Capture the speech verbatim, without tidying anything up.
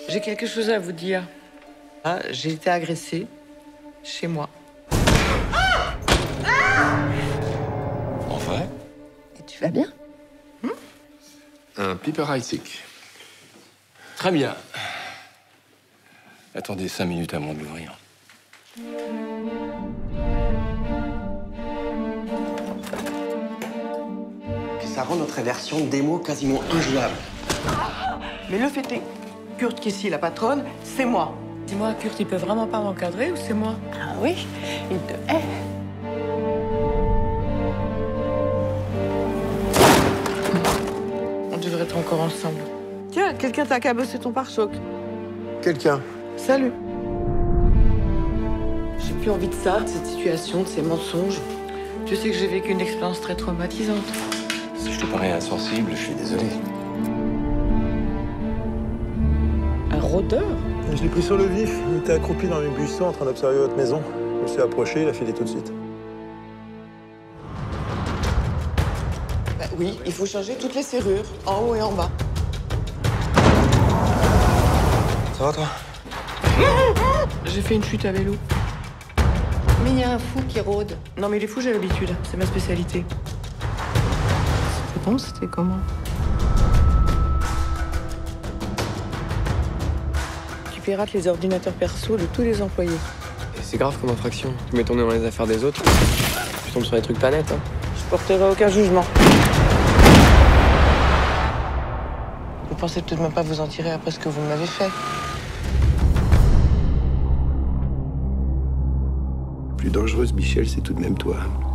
J'ai quelque chose à vous dire. Ah, j'ai été agressée chez moi. En vrai? Et tu vas bien? hmm Un Piperheizig. Très bien. Attendez cinq minutes avant de l'ouvrir. Ça rend notre version démo quasiment injouable. Mais le fait est, Kurt, qui est ici, la patronne, c'est moi. Dis-moi, Kurt, il peut vraiment pas m'encadrer ou c'est moi? Ah oui, il te hait. On devrait être encore ensemble. Tiens, quelqu'un t'a cabossé ton pare-choc. Quelqu'un. Salut. J'ai plus envie de ça, de cette situation, de ces mensonges. Tu sais que j'ai vécu une expérience très traumatisante. Si je te parais insensible, je suis désolé. Un rôdeur? Je l'ai pris sur le vif. Il était accroupi dans mes buissons en train d'observer votre maison. Je me suis approché, il a filé tout de suite. Bah oui, il faut changer toutes les serrures, en haut et en bas. Ça va, toi? J'ai fait une chute à vélo. Mais il y a un fou qui rôde. Non mais les fous, j'ai l'habitude. C'est ma spécialité. C'était bon, c'était comment? Tu pirates les ordinateurs perso de tous les employés. Et c'est grave comme infraction. Tu mets ton nez dans les affaires des autres, tu tombes sur des trucs pas nets, hein. Je porterai aucun jugement. Vous pensez peut-être même pas vous en tirer après ce que vous m'avez fait. Plus dangereuse, Michel, c'est tout de même toi.